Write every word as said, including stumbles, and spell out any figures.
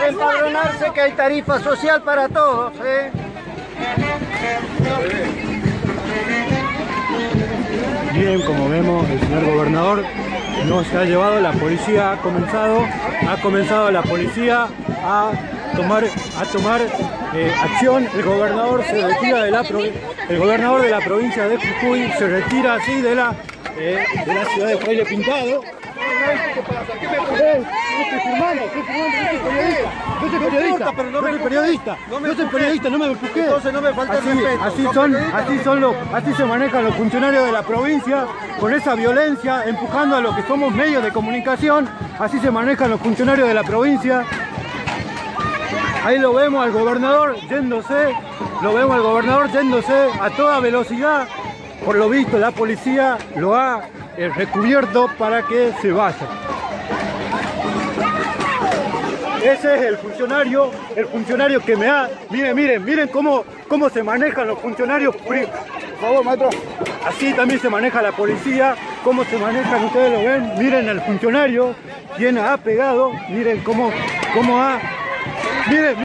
empadronarse, que hay tarifa social para todos, ¿eh? Bien, como vemos, el señor gobernador no se ha llevado, la policía ha comenzado, ha comenzado la policía a tomar, a tomar eh, acción. El gobernador se retira de la el gobernador de la provincia de Jujuy se retira así de la eh, de la ciudad de Fraile Pintado. ¿Qué me pasa? Eh, no estoy filmando, estoy filmando, no soy periodista, no soy periodista, pero no no me soy periodista, no me no soy periodista, no me empujé. Entonces no me falta el Así, respeto. así ¿Sos son, periodista? así son los, así se manejan los funcionarios de la provincia, con esa violencia, empujando a los que somos medios de comunicación. Así se manejan los funcionarios de la provincia. Ahí lo vemos al gobernador yéndose, lo vemos al gobernador yéndose a toda velocidad. Por lo visto la policía lo ha eh, recubierto para que se vaya. Ese es el funcionario, el funcionario que me ha... Miren, miren, miren cómo, cómo se manejan los funcionarios. Por favor, maestro. Así también se maneja la policía, cómo se manejan, ustedes lo ven. Miren al funcionario, quien ha pegado, miren cómo, cómo ha... Miren.